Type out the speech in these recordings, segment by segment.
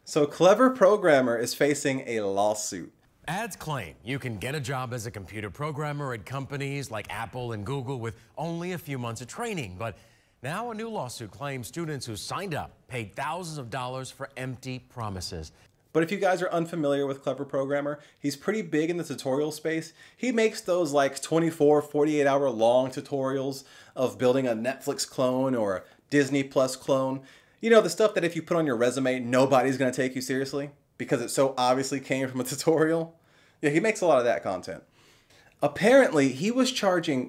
So Clever Programmer is facing a lawsuit. Ads claim you can get a job as a computer programmer at companies like Apple and Google with only a few months of training. But now a new lawsuit claims students who signed up paid thousands of dollars for empty promises. But if you guys are unfamiliar with Clever Programmer, he's pretty big in the tutorial space. He makes those like 24, 48 hour long tutorials of building a Netflix clone or a Disney Plus clone. You know, the stuff that if you put on your resume, nobody's going to take you seriously because it so obviously came from a tutorial. Yeah, he makes a lot of that content. Apparently, he was charging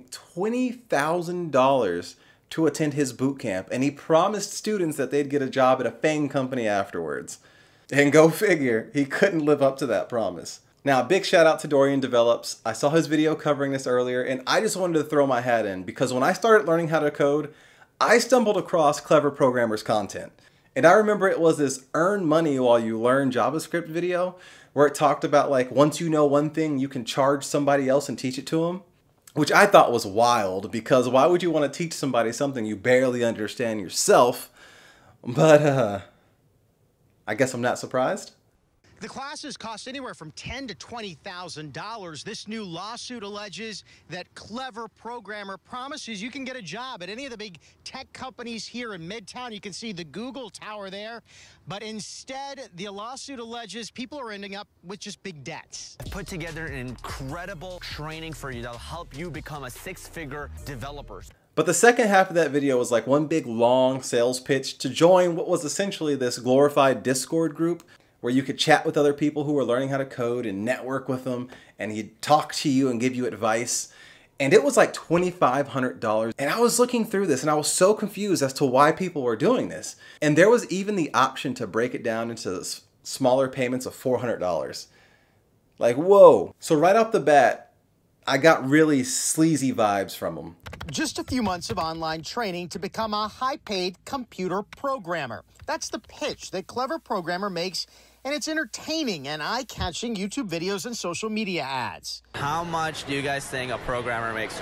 $20,000 to attend his boot camp, and he promised students that they'd get a job at a FANG company afterwards. And go figure, he couldn't live up to that promise. Now, big shout out to Dorian Develops. I saw his video covering this earlier, and I just wanted to throw my hat in because when I started learning how to code, I stumbled across Clever Programmer's content. And I remember it was this earn money while you learn JavaScript video where it talked about like once you know one thing, you can charge somebody else and teach it to them, which I thought was wild because why would you want to teach somebody something you barely understand yourself? But I guess I'm not surprised. The classes cost anywhere from $10,000 to $20,000. This new lawsuit alleges that Clever Programmer promises you can get a job at any of the big tech companies here in Midtown. You can see the Google Tower there. But instead, the lawsuit alleges people are ending up with just big debts. Put together an incredible training for you that'll help you become a six-figure developer. But the second half of that video was like one big long sales pitch to join what was essentially this glorified Discord group where you could chat with other people who were learning how to code and network with them, and he'd talk to you and give you advice. And it was like $2,500. And I was looking through this and I was so confused as to why people were doing this. And there was even the option to break it down into smaller payments of $400. Like, whoa. So right off the bat, I got really sleazy vibes from him. Just a few months of online training to become a high-paid computer programmer. That's the pitch that Clever Programmer makes, and it's entertaining and eye-catching YouTube videos and social media ads. How much do you guys think a programmer makes?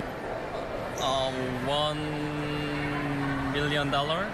$1 million.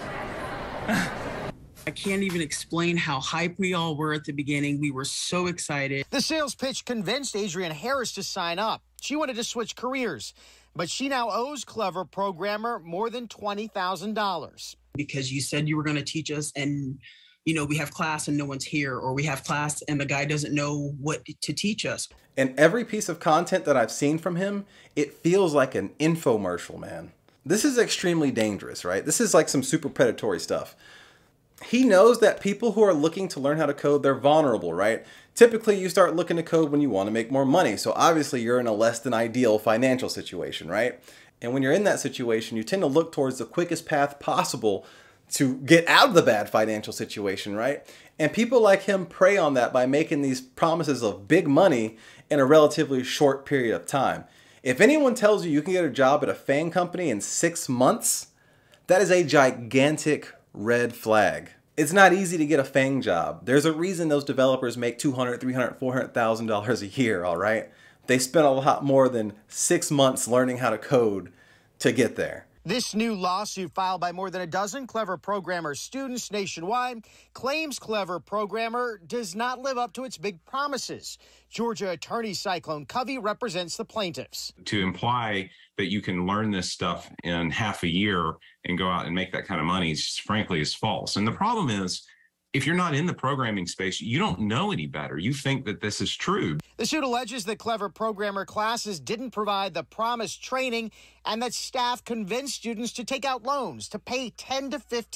I can't even explain how hype we all were at the beginning. We were so excited. The sales pitch convinced Adrienne Harris to sign up. She wanted to switch careers, but she now owes Clever Programmer more than $20,000. Because you said you were going to teach us and, you know, we have class and no one's here, or we have class and the guy doesn't know what to teach us. And every piece of content that I've seen from him, it feels like an infomercial, man. This is extremely dangerous, right? This is like some super predatory stuff. He knows that people who are looking to learn how to code, they're vulnerable, right? Typically, you start looking to code when you want to make more money. So obviously, you're in a less than ideal financial situation, right? And when you're in that situation, you tend to look towards the quickest path possible to get out of the bad financial situation, right? And people like him prey on that by making these promises of big money in a relatively short period of time. If anyone tells you you can get a job at a FANG company in 6 months, that is a gigantic red flag. It's not easy to get a FANG job. There's a reason those developers make $200,000, $300,000, $400,000 a year, all right? They spent a lot more than 6 months learning how to code to get there. This new lawsuit filed by more than a dozen Clever Programmer students nationwide claims Clever Programmer does not live up to its big promises. Georgia attorney Cyclone Covey represents the plaintiffs. To imply that you can learn this stuff in half a year and go out and make that kind of money, frankly, is false. And the problem is, if you're not in the programming space, you don't know any better. You think that this is true. The suit alleges that Clever Programmer classes didn't provide the promised training and that staff convinced students to take out loans to pay $10,000 to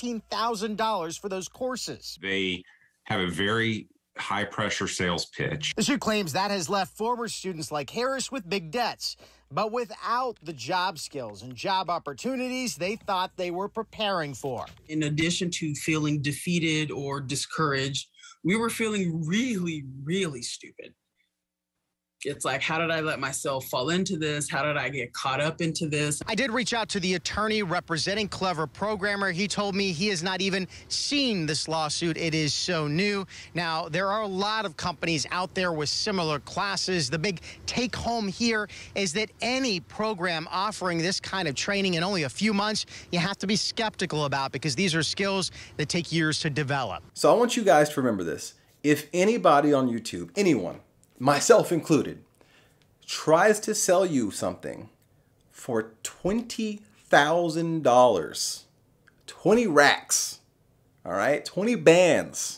$15,000 for those courses. They have a very high-pressure sales pitch. The suit claims that has left former students like Harris with big debts, but without the job skills and job opportunities they thought they were preparing for. In addition to feeling defeated or discouraged, we were feeling really, really stupid. It's like, how did I let myself fall into this? How did I get caught up into this? I did reach out to the attorney representing Clever Programmer. He told me he has not even seen this lawsuit. It is so new. Now, there are a lot of companies out there with similar classes. The big take home here is that any program offering this kind of training in only a few months, you have to be skeptical about, because these are skills that take years to develop. So I want you guys to remember this. If anybody on YouTube, anyone, myself included, tries to sell you something for $20,000, 20 racks, all right, 20 bands,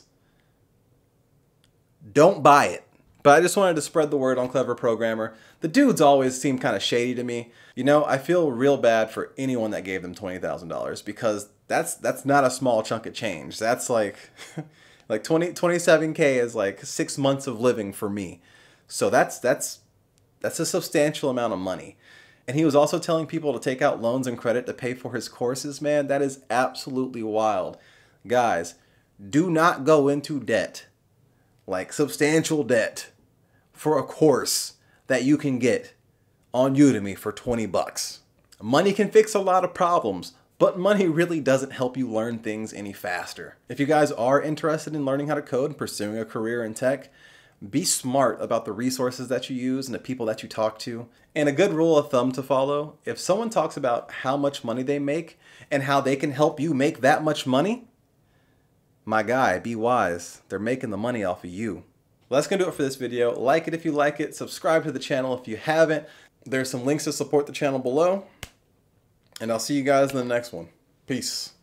don't buy it. But I just wanted to spread the word on Clever Programmer. The dudes always seem kind of shady to me. You know, I feel real bad for anyone that gave them $20,000, because that's not a small chunk of change. That's like like 27K is like 6 months of living for me. So that's a substantial amount of money. And he was also telling people to take out loans and credit to pay for his courses, man. That is absolutely wild. Guys, do not go into debt, like substantial debt, for a course that you can get on Udemy for 20 bucks. Money can fix a lot of problems, but money really doesn't help you learn things any faster. If you guys are interested in learning how to code and pursuing a career in tech, be smart about the resources that you use and the people that you talk to. And a good rule of thumb to follow: if someone talks about how much money they make and how they can help you make that much money, my guy, be wise. They're making the money off of you. Well, that's gonna do it for this video. Like it if you like it. Subscribe to the channel if you haven't. There's some links to support the channel below. And I'll see you guys in the next one. Peace.